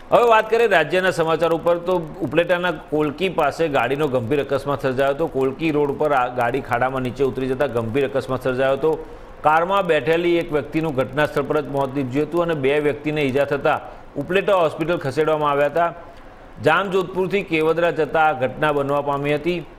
હવે વાત કરીએ રાજ્યના સમાચાર ઉપર તો ઉપલેટાના કોલકી પાસે ગાડીનો ગંભીર અકસ્માત સર્જાયો હતો। કોલકી રોડ પર ગાડી ખાડામાં નીચે ઉતરી જતા ગંભીર અકસ્માત સર્જાયો હતો। કારમાં બેઠેલી એક વ્યક્તિનું ઘટના સ્થળ પર જ મોત નીપજ્યું હતું અને 2 વ્યક્તિને ઈજા થતા ઉપલેટા હોસ્પિટલ ખસેડવામાં આવ્યા હતા। જામજોધપુરથી કેવદરા જતા આ ઘટના બનવા પામી હતી।